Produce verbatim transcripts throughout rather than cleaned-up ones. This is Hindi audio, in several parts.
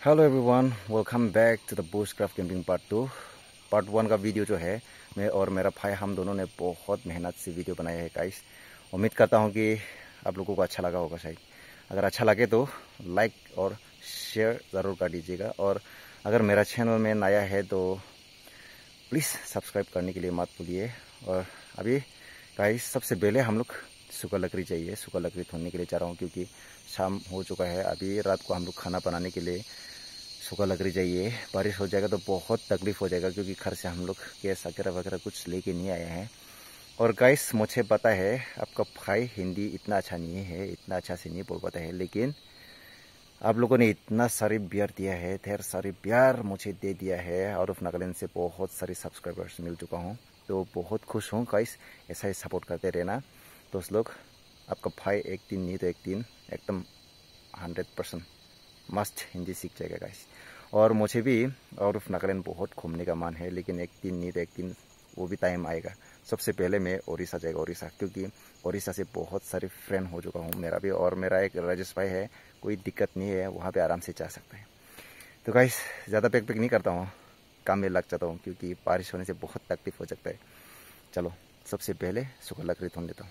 Hello everyone, welcome back to the bushcraft camping part two. Part one का वीडियो जो है मैं और मेरा भाई हम दोनों ने बहुत मेहनत से वीडियो बनाया है गाइस। उम्मीद करता हूँ कि आप लोगों को अच्छा लगा होगा शायद। अगर अच्छा लगे तो लाइक और शेयर ज़रूर कर दीजिएगा, और अगर मेरा चैनल में नया है तो प्लीज़ सब्सक्राइब करने के लिए मत भूलिए। और अभी गाइस सबसे पहले हम लोग सूखा लकड़ी चाहिए, सूखा लकड़ी ढूंढने के लिए जा रहा हूँ क्योंकि शाम हो चुका है। अभी रात को हम लोग खाना बनाने के लिए सूखा लकड़ी चाहिए। बारिश हो जाएगा तो बहुत तकलीफ हो जाएगा क्योंकि घर से हम लोग गैस वगैरह वगैरह कुछ लेके नहीं आए हैं। और गाइस मुझे पता है आपका भाई हिंदी इतना अच्छा नहीं है, इतना अच्छा से नहीं बोल पाता है, लेकिन आप लोगों ने इतना सारे प्यार दिया है, ढेर सारे प्यार मुझे दे दिया है। आउट ऑफ नागालैंड से बहुत सारे सब्सक्राइबर्स मिल चुका हूँ, तो बहुत खुश हूँ गाइस। ऐसा ही सपोर्ट करते रहना दोस्त लोग। आपका भाई एक दिन नहीं तो एक दिन एकदम हंड्रेड परसेंट मस्ट हिंदी सीख जाएगा गाइस। और मुझे भी आउट ऑफ नागालैंड बहुत घूमने का मन है, लेकिन एक दिन नहीं तो एक दिन वो भी टाइम आएगा। सबसे पहले मैं ओडिशा जाएगा, ओडिशा, क्योंकि ओडिशा से बहुत सारे फ्रेंड हो चुका हूँ मेरा भी। और मेरा एक राजेश भाई है, कोई दिक्कत नहीं है, वहाँ पे आराम से जा सकता है। तो गाइस ज़्यादा पैक पैक नहीं करता हूँ, काम में लग जाता हूँ क्योंकि बारिश होने से बहुत तकलीफ हो सकता है। चलो सबसे पहले सूखा लकड़ी ढूंढ लेता हूँ।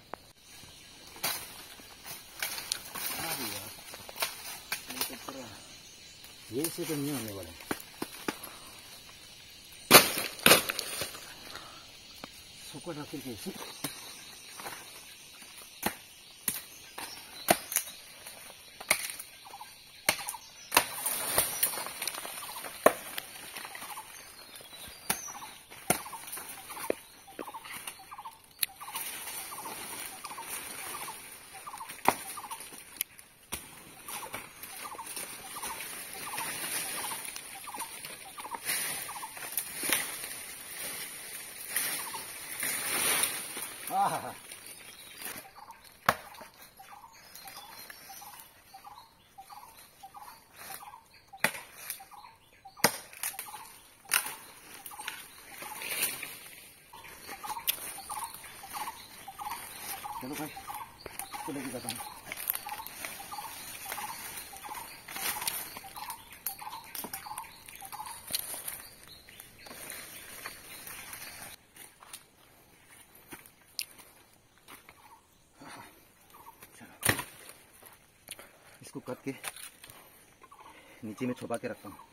ये से तो नहीं होने वाला है। सूखा लकड़ी कैसे? हाँ, चलो भाई इसको लेके जाता हूँ। इसको काट के नीचे में छुपा के रखता हूँ।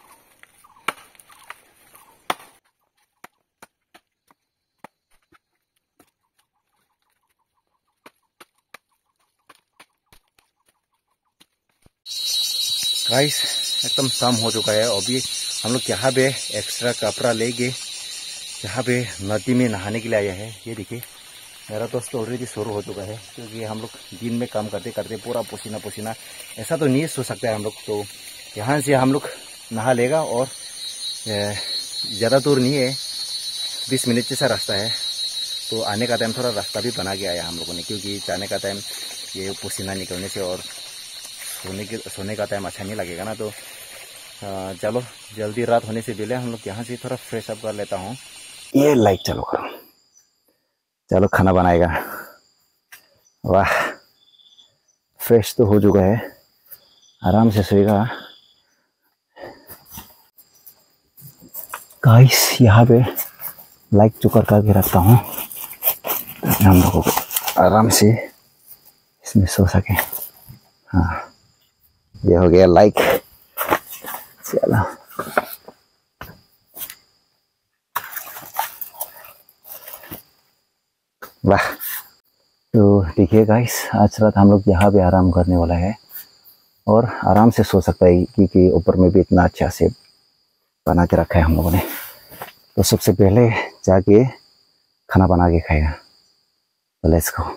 गाइस एकदम शाम हो चुका है। अभी हम लोग यहाँ पे एक्स्ट्रा कपड़ा लेके यहाँ पे नदी में नहाने के लिए आया है। ये देखिए मेरा दोस्त तो ऑलरेडी शुरू हो चुका है क्योंकि हम लोग दिन में काम करते करते पूरा पसीना पसीना, ऐसा तो नहीं सो सकता है हम लोग। तो यहाँ से हम लोग नहा लेगा और ज़्यादा दूर नहीं है, बीस मिनट जैसा रास्ता है। तो आने का टाइम थोड़ा रास्ता भी बना के आया हम लोगों ने, क्योंकि जाने का टाइम ये पसीना निकलने से और सोने के सोने का टाइम अच्छा नहीं लगेगा ना। तो आ, चलो जल्दी रात होने से पहले हम लोग यहाँ से थोड़ा फ्रेश अप कर लेता हूँ। ये लाइट चालू करो, चलो खाना बनाएगा। वाह फ्रेश तो हो चुका है, आराम से सोएगा गाइस। यहाँ पे लाइट चुकर करके रखता हूँ ताकि हम लोगों को आराम से इसमें सो सके। हाँ ये हो गया लाइक। चलो वाह। तो देखिए गाइस आज रात हम लोग यहाँ पे आराम करने वाला है और आराम से सो सकता है क्योंकि ऊपर में भी इतना अच्छा से बना के रखा है हम लोगों ने। तो सबसे पहले जाके खाना बना के खाएगा। तो लेट्स गो।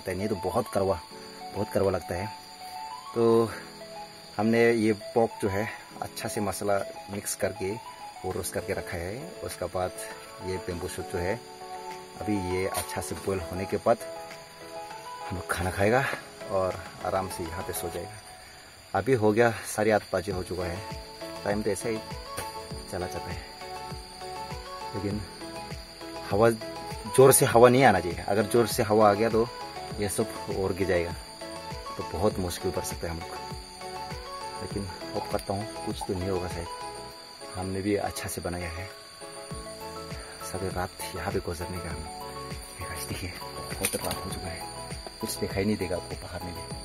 पता है, नहीं तो बहुत कड़वा बहुत कड़वा लगता है। तो हमने ये पोर्क जो है अच्छा से मसाला मिक्स करके और रोस्ट करके रखा है। उसके बाद ये बेम्बू शूट जो है अभी ये अच्छा से बॉयल होने के बाद हम लोग खाना खाएगा और आराम से यहाँ पे सो जाएगा। अभी हो गया साढ़े आठ बजे हो चुका है। टाइम तो ऐसा ही चला जाता है, लेकिन हवा जोर से हवा नहीं आना चाहिए। अगर जोर से हवा आ गया तो ये सब और गिर जाएगा, तो बहुत मुश्किल पड़ सकता है हम लोग। लेकिन होप करता हूँ कुछ तो नहीं होगा शायद। हमने भी अच्छा से बनाया है। सभी रात यहाँ पे गुजरने का हम देखिए बहुत रात हो चुका है, कुछ दिखाई नहीं देगा आपको बाहर में भी।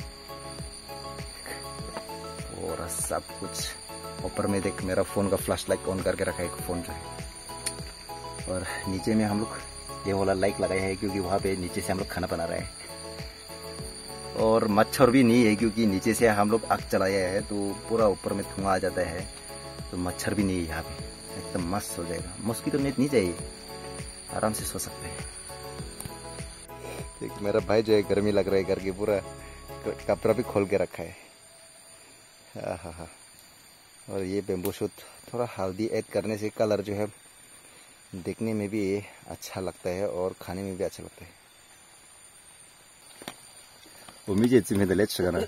और सब कुछ ऊपर में देख, मेरा फ़ोन का फ्लैश लाइट ऑन करके रखा है फ़ोन जो है। और नीचे में हम लोग ये वाला लाइट लगाया है क्योंकि वहाँ पे नीचे से हम लोग खाना बना रहे हैं। और मच्छर भी नहीं है क्योंकि नीचे से हम लोग आग चलाया है, तो पूरा ऊपर में धुआं आ जाता है, तो मच्छर भी नहीं है यहाँ पे। एकदम मस्त हो जाएगा। मॉस्किटो नेट नहीं चाहिए, आराम से सो सकते हैं। एक मेरा भाई जो है गर्मी लग रहा है करके पूरा कपड़ा भी खोल के रखा है। हाँ हाँ हाँ। और ये बेम्बू शूट थोड़ा हल्दी ऐड करने से कलर जो है देखने में भी अच्छा लगता है और खाने में भी अच्छा लगता है। वो मुझे इसमें तो लेट सका ना।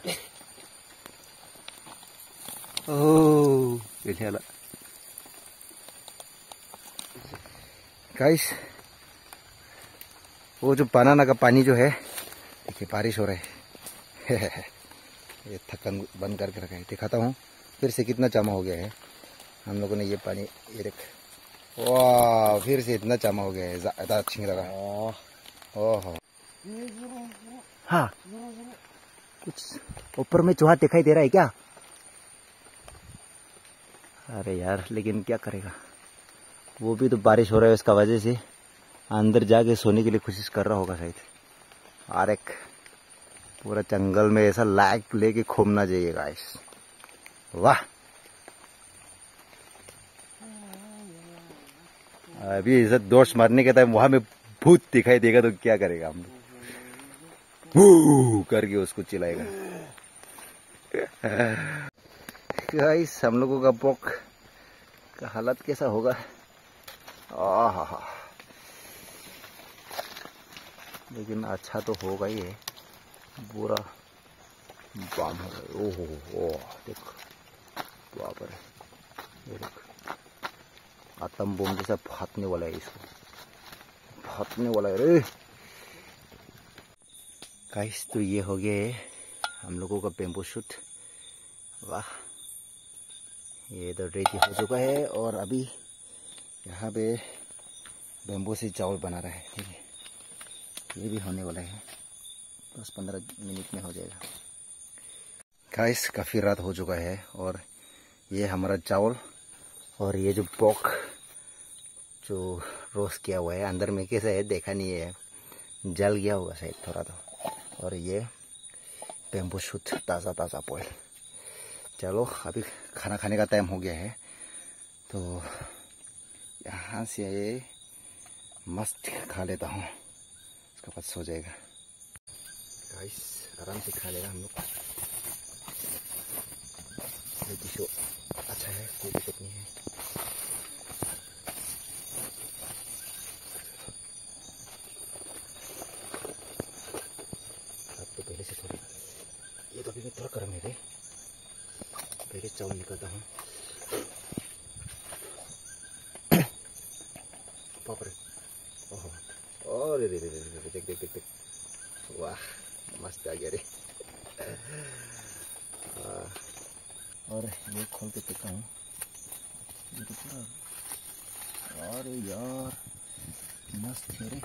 ओह ये ला गाइस, वो जो बनाना का पानी जो है देखिए बारिश हो रहा है। ये थकन बंद करके रखा है, दिखाता हूँ फिर से कितना जमा हो गया है हम लोगों ने ये पानी। ये देख, वाह फिर से इतना जमा हो गया है, ज़्यादा अच्छी लगा। ओह हाँ, कुछ ऊपर में चूहा दिखाई दे रहा है क्या? अरे यार, लेकिन क्या करेगा, वो भी तो बारिश हो रहा है, उसका वजह से अंदर जाके सोने के लिए कोशिश कर रहा होगा शायद। और एक पूरा जंगल में ऐसा लाइट लेके घूमना चाहिए गाइस। वाह, अभी ऐसा दोस्त मारने के टाइम वहां में भूत दिखाई देगा तो क्या करेगा हम लोग, करके उसको चिल्लाएगा। गाइस, हम लोगों का पोर्क का हालत कैसा होगा? आहा, लेकिन अच्छा तो होगा ही है। पूरा बाम हो गया। ओहो ओह देखो, वहाँ पर ये देखो, आतम बम जैसा फाटने वाला है, इसको फाटने वाला है रे गाइस। तो ये हो गया है हम लोगों का बेम्बू शूट। वाह, ये तो रेडी हो चुका है। और अभी यहाँ पे बेम्बू से चावल बना रहा है, ठीक है। ये भी होने वाला है, दस पंद्रह मिनट में हो जाएगा। गाइस, काफ़ी रात हो चुका है और ये हमारा चावल और ये जो पोर्क जो रोस्ट किया हुआ है, अंदर में कैसा है देखा नहीं है, जल गया होगा शायद थोड़ा तो। और ये बेम्बू शूट ताज़ा ताज़ा बॉयल। चलो, अभी खाना खाने का टाइम हो गया है, तो यहाँ से ये मस्त खा लेता हूँ, उसके बाद सो जाएगा। गाइस, आराम से खा लेगा हम लोग। ये डिशो अच्छा है, कोई दिक्कत नहीं है। अब तो पहले से थोड़ा, ये तो अभी मैं थोड़ा गर्म है रे, पहले चावल निकालता हूँ। पापड़, ओह, और रे रे रे रे, देख देख देख देख, वाह मस्त आ गया रे। और ये खोल के देखता हूँ, ये तो पूरा, अरे यार मस्त है रे,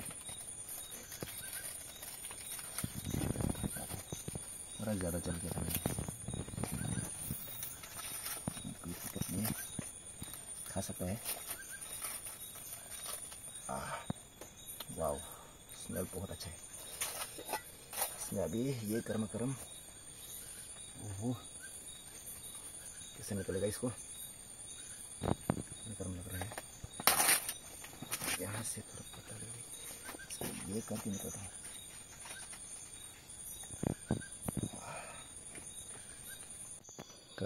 थोड़ा ज़्यादा चल गया था, कोई दिक्कत नहीं है, खा सकता है। वाह, स्मेल बहुत अच्छा है इसमें। अभी ये गर्म गर्म, ओहो कैसे निकलेगा इसको, गर्म लग रहा है। यहाँ से थोड़ा पता लगे, ये करके निकलता हूँ।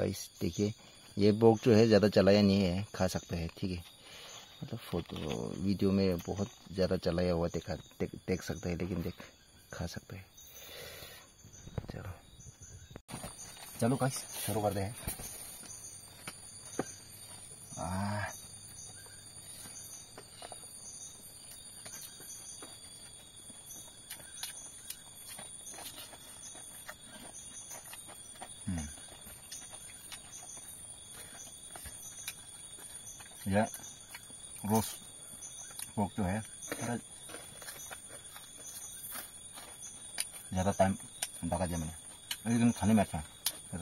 गाइस देखिए, ये बोक जो है ज़्यादा चलाया नहीं है, खा सकते हैं, ठीक है। मतलब फोटो वीडियो में बहुत ज़्यादा चलाया हुआ देखा देख, देख सकते हैं, लेकिन देख खा सकते हैं। चलो चलो गाइस शुरू करते हैं। यह रोस्ट पोर्क जो है ज़्यादा टाइम पका दिया मैंने, लेकिन खाने में अच्छा है।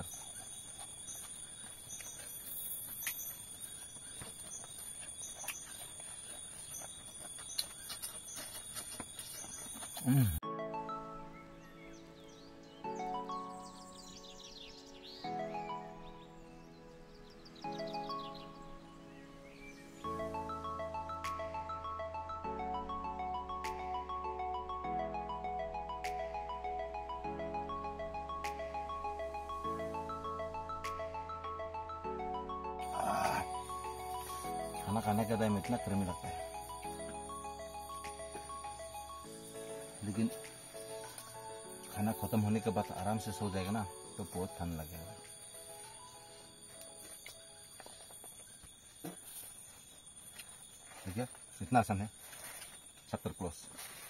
खाना खाने के टाइम इतना क्रीमी लगता है, लेकिन खाना खत्म होने के बाद आराम से सो जाएगा ना तो बहुत ठंड लगेगा। ठीक है, इतना आसान है। Chapter close.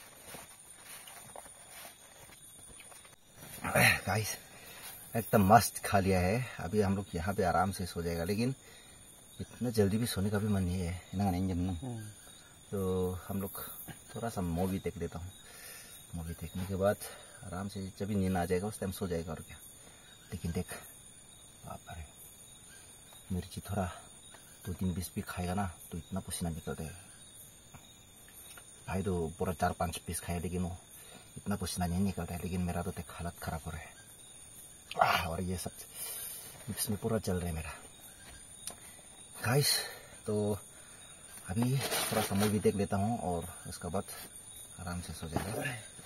गाइस एकदम मस्त खा लिया है। अभी हम लोग यहाँ पे आराम से सो जाएगा, लेकिन इतना जल्दी भी सोने का भी मन नहीं है ना, नहीं। तो हम लोग थोड़ा सा मूवी देख लेता हूँ। मूवी देखने के बाद आराम से जब भी नींद आ जाएगा उस टाइम सो जाएगा, और क्या। लेकिन देख बाप रे, मिर्ची थोड़ा दो तीन पीस भी खाएगा ना तो इतना पसीना निकलता है भाई। तो पूरा चार पांच पीस खाए लेकिन वो इतना पसीना नहीं निकलता है। लेकिन मेरा तो देख हालत खराब हो रहा है, और ये सब इसमें पूरा चल रहा है मेरा। गाइस तो अभी थोड़ा सा मूवी देख लेता हूँ और उसके बाद आराम से सो जाएगा।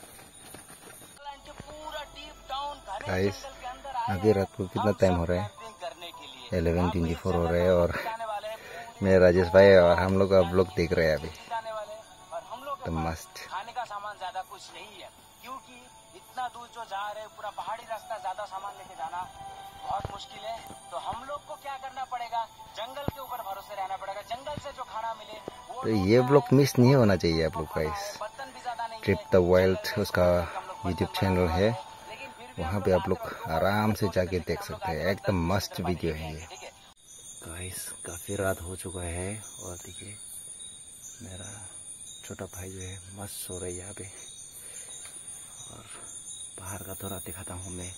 गाइस अभी रात को कितना टाइम हो रहा है, इलेवन ट्वेंटी फोर हो रहा है, और मेरे राजेश भाई और हम लोग अब लोग देख रहे हैं अभी। तो मस्त खाने का सामान ज्यादा कुछ नहीं है, क्योंकि इतना दूर जो जा रहे पूरा पहाड़ी रास्ता, ज्यादा सामान लेके जाना बहुत मुश्किल है। तो हम लोग को क्या करना पड़ेगा, जंगल के ऊपर भरोसे रहना पड़ेगा। जंगल से जो खाना मिले वो। तो ये ब्लॉग मिस नहीं होना चाहिए आप लोग का। इस ट्रिप द वाइल्ड उसका यूट्यूब चैनल है, वहाँ पे आप लोग आराम से जाके देख सकते हैं। एकदम मस्त वीडियो है ये। गाइस काफी रात हो चुका है, और देखिए मेरा छोटा भाई जो है मस्त सो रहा है यहाँ पे, और बाहर का थोड़ा दिखाता हूँ मैं।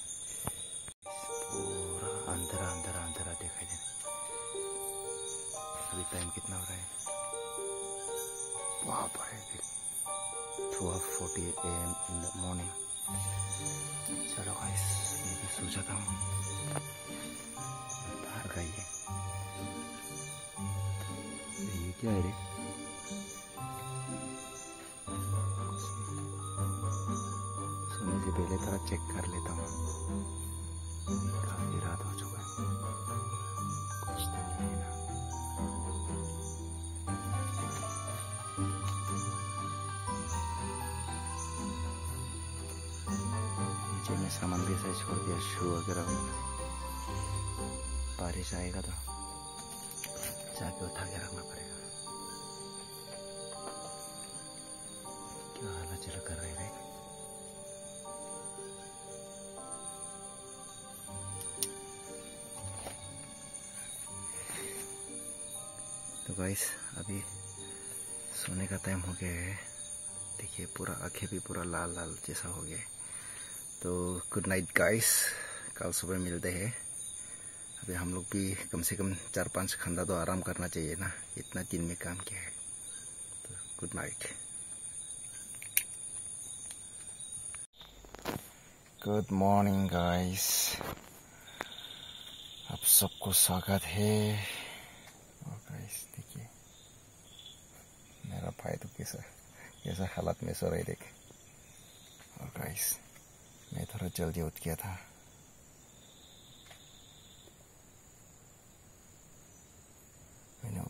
पूरा अंधेरा अंधेरा अंधेरा दिखाई दे। अभी टाइम कितना हो रहा है, बाप रे twelve forty a m in the morning. चलो गाइस मैं भी सो जाता हूँ। बाहर का ये ये क्या है रे, सोने से पहले थोड़ा चेक कर लेता हूँ। काफी रात हो चुका है, कुछ तो नहीं है ना। नीचे में सामान भी ऐसा छोड़ दिया, शू वगैरह। बारिश आएगा तो जाके उठा के रखना पड़ेगा। क्या हालत चल कर रहे हैं। तो गाइस अभी सोने का टाइम हो गया है। देखिए पूरा आंखें भी पूरा लाल लाल जैसा हो गया है। तो गुड नाइट गाइस, कल सुबह मिलते हैं। अभी हम लोग भी कम से कम चार पांच घंटा तो आराम करना चाहिए ना, इतना दिन में काम किया है। तो good night. Good morning guys, आप सबको स्वागत है। और गाइस देखिए मेरा भाई तो कैसा कैसा हालत में सो रहे देखे। और गाइस मैं थोड़ा जल्दी उठ गया था।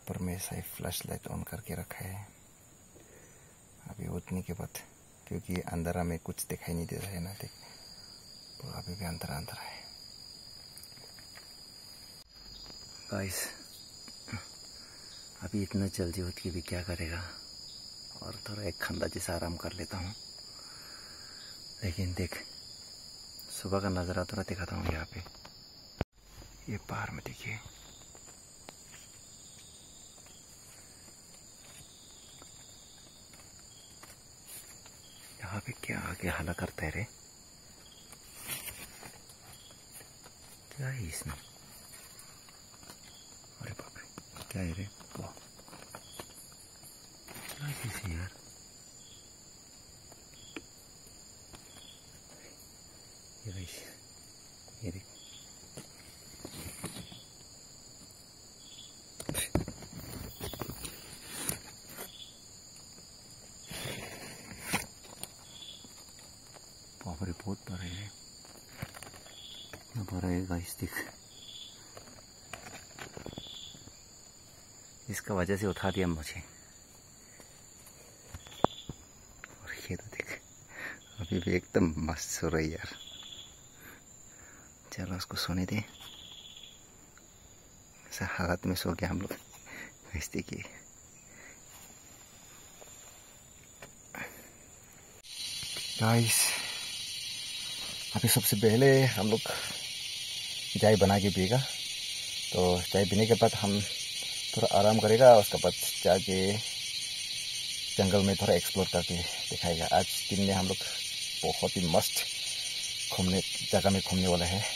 ऊपर में सही फ्लैश लाइट ऑन करके रखा है अभी उठने के बाद, क्योंकि अंधेरा में कुछ दिखाई नहीं दे रहा है ना, देख तो अभी भी अंधेरा अंधेरा है। गाइस अभी इतना जल्दी उठ के भी क्या करेगा, और थोड़ा एक खंदा जैसा आराम कर लेता हूँ। लेकिन देख सुबह का नज़ारा थोड़ा दिखाता हूँ। यहाँ पे ये पहाड़ में देखिए, यहाँ पे क्या आगे हला करता है रे, क्या है इसमें? अरे बाप रे क्या है रे, वाह क्या चीज़ है यार। ये भाई ये देख, बाप रे बहुत बड़ा है, कितना बड़ा है गाइस देख। इसका वजह से उठा दिया मुझे, और ये तो देख अभी भी एकदम मस्त सो रही यार। चलो उसको सोने दे, ऐसा हालत में सो गया हम लोग। इस देखिए गाइस, अभी सबसे पहले हम लोग चाय बना के पिएगा, तो चाय पीने के बाद हम थोड़ा आराम करेगा, उसके बाद जाके जंगल में थोड़ा एक्सप्लोर करके दिखाएगा। आज दिन में हम लोग बहुत ही मस्त घूमने जगह में घूमने वाला है,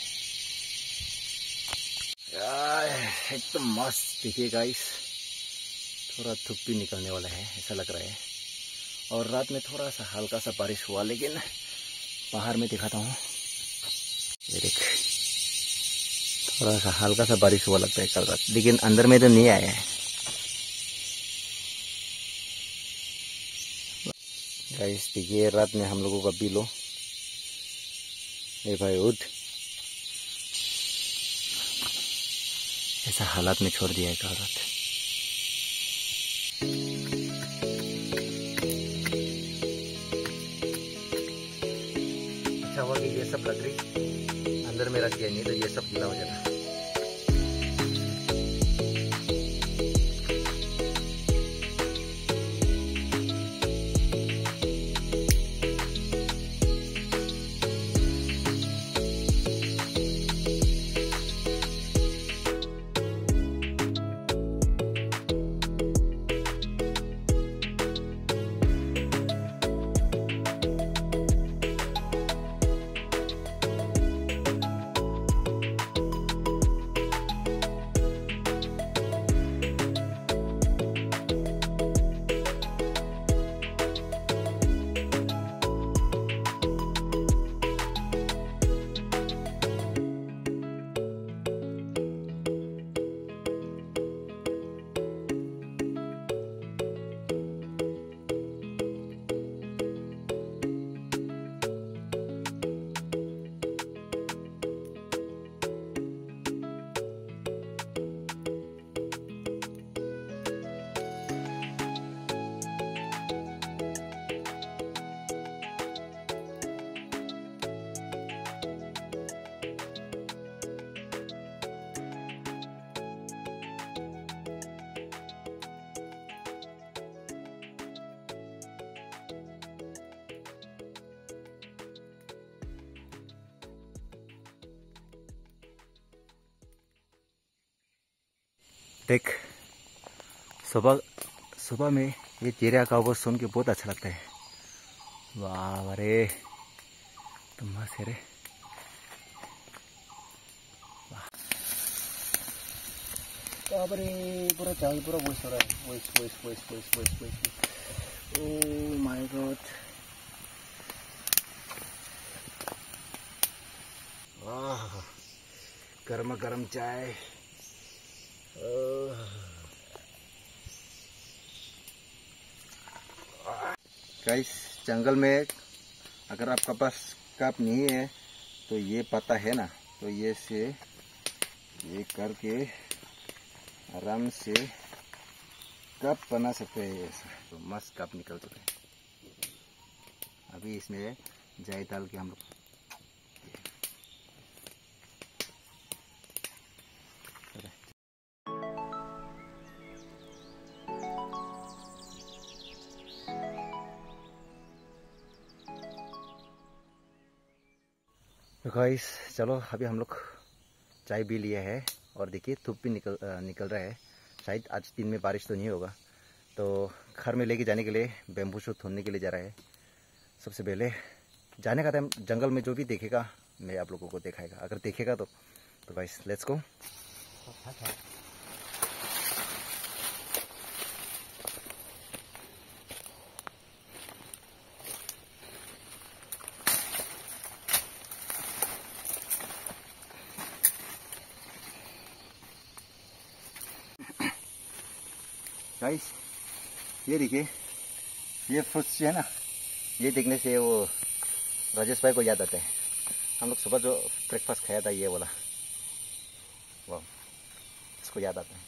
एकदम मस्त। देखिए गाइस थोड़ा धूप भी निकलने वाला है ऐसा लग रहा है, और रात में थोड़ा सा हल्का सा बारिश हुआ, लेकिन बाहर में दिखाता हूँ, ये देख थोड़ा सा हल्का सा बारिश हुआ लगता है कल रात, लेकिन अंदर में तो नहीं आया है। गाइस देखिए रात में हम लोगों का बिलो, ए भाई उठ, ऐसा हालात में छोड़ दिया है कल रात। अच्छा हुआ कि ये सब लकड़ी अंदर में रख दिया, नहीं तो ये सब गीला हो जाता। देख सुबह सुबह में ये चिड़िया का आवाज सुन के बहुत अच्छा लगता है। वाह अरे तो मस्त है रे, वाह रे पूरा चावल पूरा वॉइस हो रहा है, voice voice voice voice voice voice. Oh my god, वाह गर्मा गर्म चाय। गाइस जंगल में अगर आपका पास कप नहीं है तो ये पता है ना, तो ये से ये करके आराम से कप बना सकते हैं ऐसा। तो मस्त कप निकल चुके हैं। अभी इसमें जाय डाल के हम लोग तो गाइस चलो अभी हम लोग चाय भी लिए है और देखिए धूप भी निकल आ, निकल रहा है। शायद आज दिन में बारिश तो नहीं होगा। तो घर में लेके जाने के लिए बैम्बू शूट ढूंढने के लिए जा रहा है। सबसे पहले जाने का टाइम जंगल में जो भी देखेगा मैं आप लोगों को दिखाएगा। अगर देखेगा तो तो गाइस लेट्स गो। गाइस ये देखिए, ये फ्रूट्स जो है ना, ये देखने से वो राजेश भाई को याद आता है। हम लोग सुबह जो ब्रेकफास्ट खाया था ये वाला, वाह इसको याद आता है।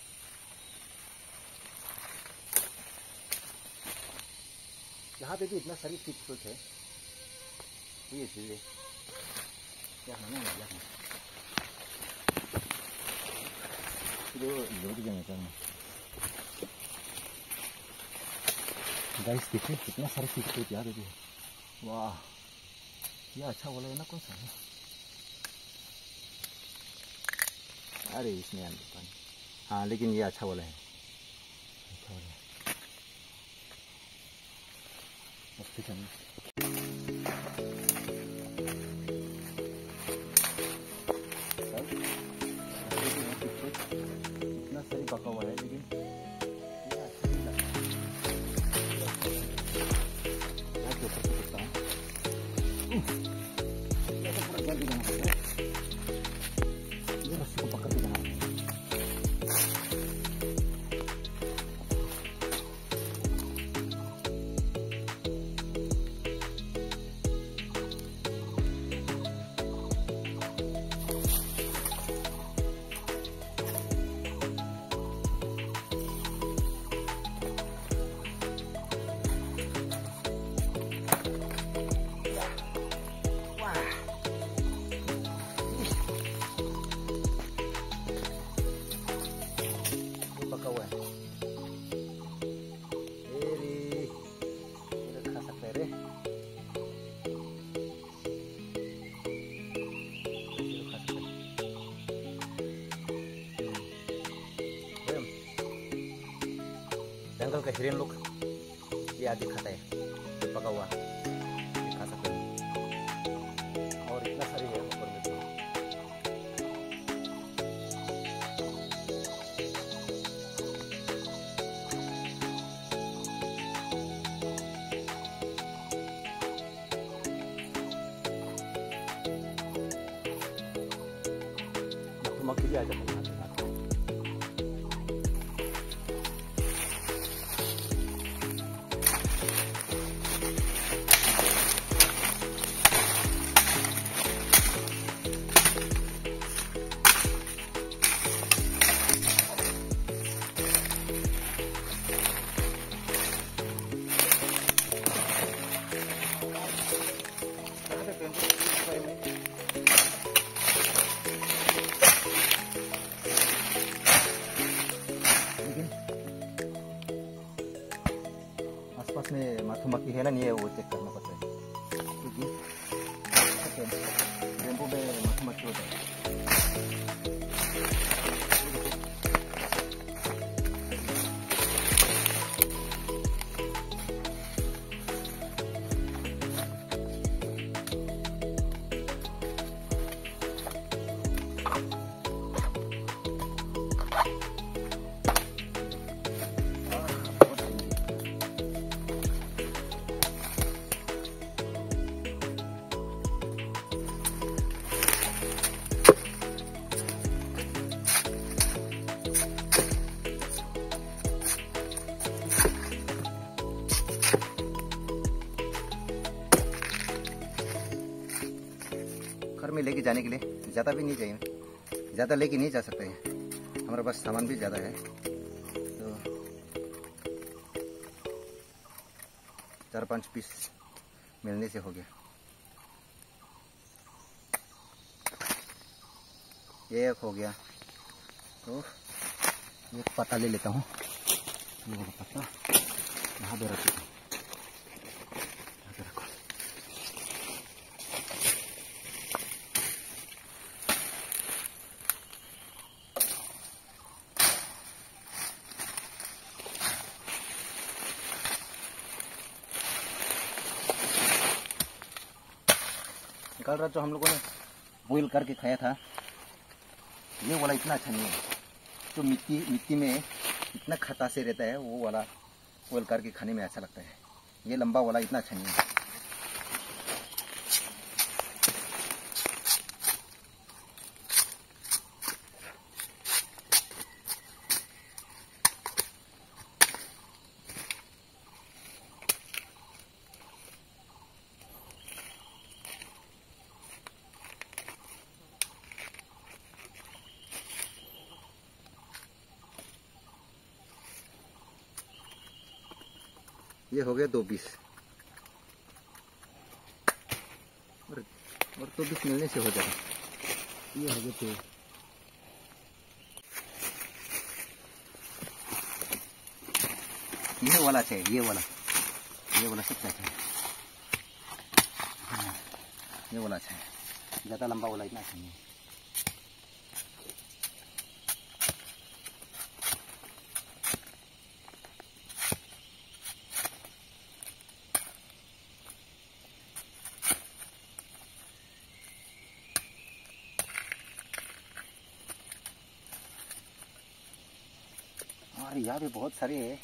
यहाँ पे भी इतना सारी स्ट्रीट फूड है। ये चीजें क्या है ना, गाइस देखिए कितना सारे स्ट्रीट फूड यहाँ पे भी है। वाह ये अच्छा वाला है ना, कौन सा है? अरे इसमें अंदर पानी, हाँ लेकिन ये अच्छा वाला है, अच्छा वाला है। मस्ती करनी इतना सारी पका हुआ है लेकिन ये अच्छा नहीं लगता। मैं तो कर सकता हूँ, ये तो पूरा जल्दी बना सकता है। ये रस्सी को पकड़ के बना जंगल का हिरन लोग ये आदि खाता है, पका हुआ ये खा सकते हैं। और इतना सारी है ऊपर में तो। मक्खी भी आ जाती है। आसपास में मधुमक्खी है ना, नहीं है वो चेक करना पड़ता है क्योंकि बैम्बू में मधुमक्खी होता है। घर में लेके जाने के लिए ज़्यादा भी नहीं चाहिए, ज़्यादा लेके नहीं जा सकते हैं, हमारे पास सामान भी ज़्यादा है। तो चार पांच पीस मिलने से हो गया। ये एक हो गया। तो ये पत्ता ले लेता हूँ। ये वाला पत्ता यहाँ पे रखो, यहाँ पे रखो। कल रात जो हम लोगों ने बॉईल करके खाया था, ये वाला इतना अच्छा नहीं है। जो मिट्टी मिट्टी में इतना खट्टा से रहता है, वो वाला बॉईल करके खाने में अच्छा लगता है। ये लंबा वाला इतना अच्छा नहीं है। ये हो गया दो पीस, और और दो पीस मिलने से हो जाएगा। ये हो गया तो ये वाला चाहिए, ये वाला ये वाला सबसे अच्छा है। हाँ, ये वाला अच्छा है। ज़्यादा लंबा वाला इतना अच्छा नहीं है। और यहाँ पे बहुत सारे है।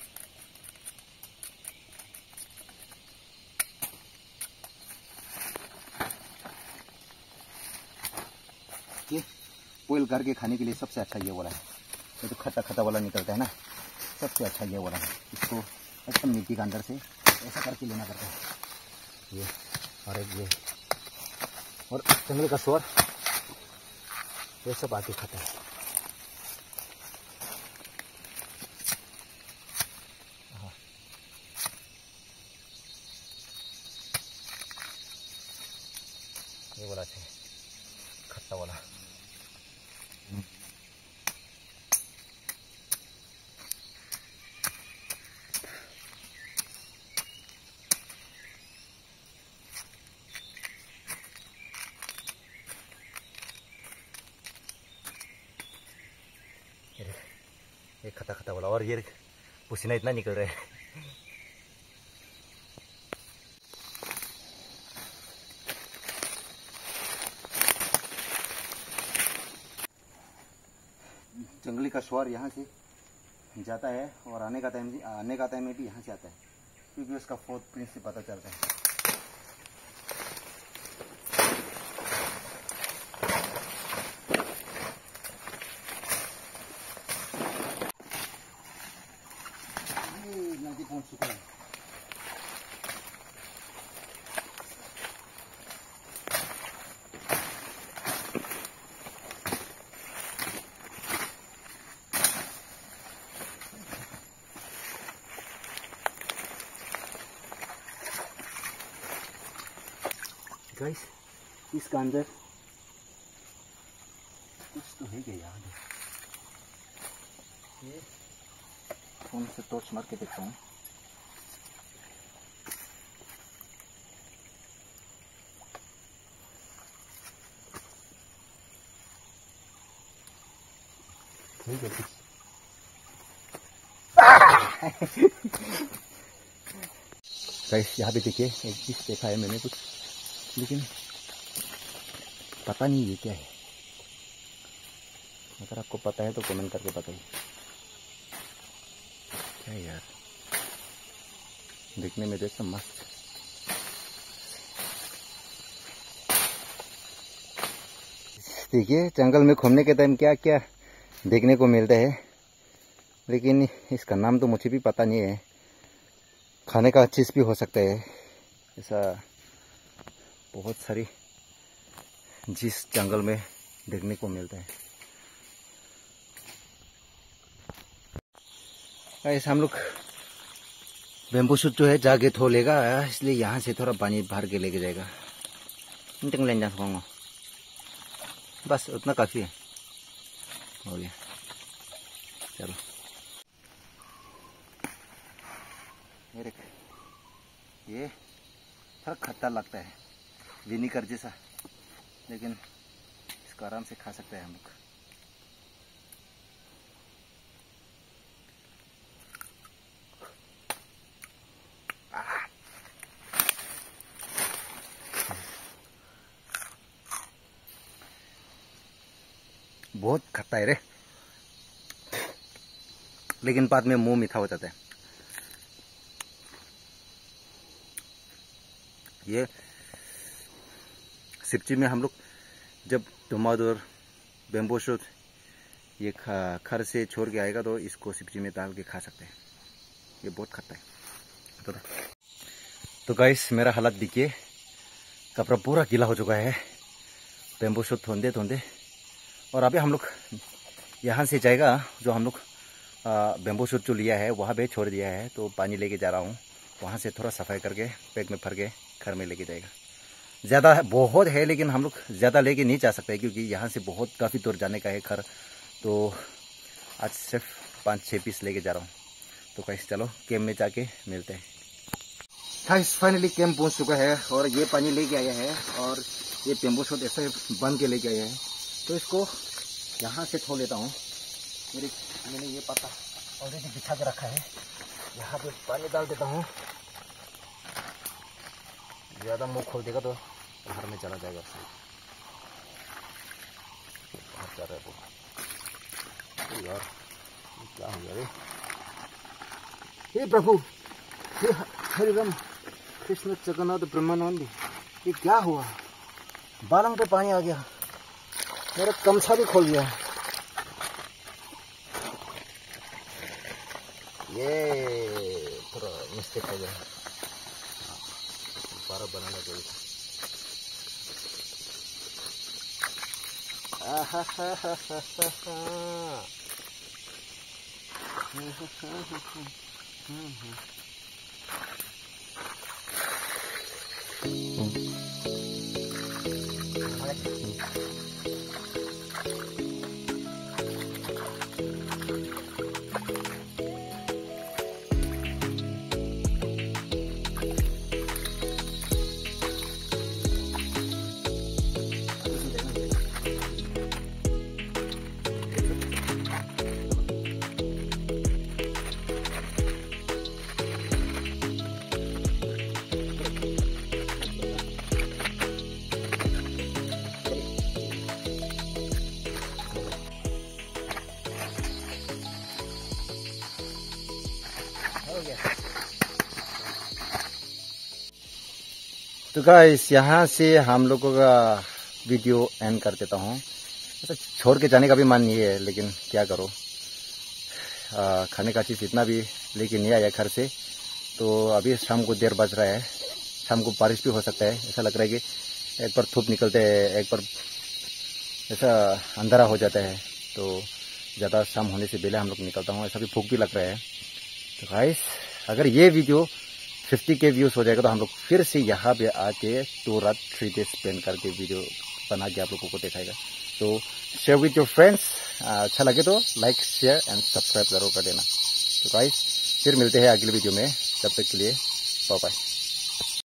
ये बॉईल करके खाने के लिए सबसे अच्छा ये वाला है। ये तो खट्टा खट्टा वाला निकलता है ना, सबसे अच्छा ये वाला है। इसको एकदम मिट्टी के अंदर से ऐसा करके लेना पड़ता है। ये और एक ये और जंगल का सुअर, ये सब आके खाता है। ये वाला अच्छा है, खट्टा वाला। ये खट्टा खट्टा वाला, और ये पसीना इतना निकल रहा है। जंगली का सुअर यहाँ से जाता है और आने का टाइम आने का टाइम में भी यहाँ से आता है, क्योंकि उसका फुट प्रिंट से पता चलता है। नदी पहुँच चुका है। गाइस, इसका अंदर कुछ तो है क्या यार? ये फोन से टॉर्च मार के देखता हूँ। ठीक है, गाइस यहाँ पे देखिए एक चीज देखा है मैंने कुछ, लेकिन पता नहीं ये क्या है। अगर आपको पता है तो कमेंट करके बताइए। क्या यार, देखने में जैसा मस्त। देखिए जंगल में घूमने के टाइम क्या क्या देखने को मिलता है, लेकिन इसका नाम तो मुझे भी पता नहीं है। खाने का चीज़ भी हो सकता है। ऐसा बहुत सारी जिस जंगल में देखने को मिलता है। ऐसा हम लोग बेम्बू शूट जो है जाके धो लेगा, इसलिए यहाँ से थोड़ा पानी भर के लेके जाएगा। बस उतना काफी है, हो गया। चलो ये देख, ये थोड़ा खट्टा लगता है, विनीगर जैसा, लेकिन इसको आराम से खा सकते हैं हम लोग। बहुत खट्टा है रे, लेकिन बाद में मुंह मीठा हो जाता है। ये सब्जी में हम लोग जब टमाटर बेम्बू शूट ये खर से छोड़ के आएगा तो इसको सब्जी में डाल के खा सकते हैं। ये बहुत खट्टा है। तो, तो गाइस मेरा हालत देखिए, कपड़ा पूरा गीला हो चुका है बेम्बू शूट धोंदे धोंदे। और अभी हम लोग यहाँ से जाएगा, जो हम लोग बेम्बू शूट जो लिया है वहाँ पे छोड़ दिया है, तो पानी लेके जा रहा हूँ। वहाँ से थोड़ा सफाई करके बैग में भर के घर में लेके जाएगा। ज़्यादा बहुत है, लेकिन हम लोग ज़्यादा लेके नहीं जा सकते क्योंकि यहाँ से बहुत काफ़ी दूर जाने का है घर। तो आज सिर्फ पाँच छः पीस लेके जा रहा हूँ। तो गाइस चलो कैंप में जाके मिलते हैं। गाइस फाइनली कैंप पहुँच चुका है और ये पानी लेके आया है और ये बेम्बू शूट ऐसे बन के लेके आया है। तो इसको यहाँ से धो लेता हूँ। मेरी मैंने ये पत्ता ऑलरेडी बिछा के रखा है, यहाँ पे पानी डाल देता हूँ। ज़्यादा मुँह खोल देगा तो घर में चला जाएगा। बाहर जा रहा है वो। यार ये क्या हो गया रे? हे प्रभु, हे हरि राम कृष्ण जगन्नाथ ब्रह्मानंद, ये क्या हुआ? बालों पे पानी आ गया, मेरा गमछा भी खोल गया। ये थोड़ा मिस्टेक हो गया, दोबारा बनाना चाहिए। आहा हा हा हा हा तो गाइस यहाँ से हम लोगों का वीडियो एंड कर देता हूँ। तो छोड़ के जाने का भी मन नहीं है, लेकिन क्या करो, आ, खाने का चीज़ इतना भी लेके नहीं आया घर से। तो अभी शाम को देर बज रहा है, शाम को बारिश भी हो सकता है। ऐसा लग रहा है कि एक बार धूप निकलते है, एक बार ऐसा अंधेरा हो जाता है। तो ज़्यादा शाम होने से पहले हम लोग निकलता हूँ। ऐसा भी भूख भी लग रहा है। तो गाइस अगर ये वीडियो फिफ्टी के व्यूज़ हो जाएगा तो हम लोग फिर से यहाँ पे आके टू रात थ्री डेज स्पेंड करके वीडियो बना के आप लोगों को दिखाएगा। तो शेयर विद योर फ्रेंड्स, अच्छा लगे तो लाइक शेयर एंड सब्सक्राइब जरूर कर देना। तो गाइस फिर मिलते हैं अगले वीडियो में, तब तक के लिए बाय बाय।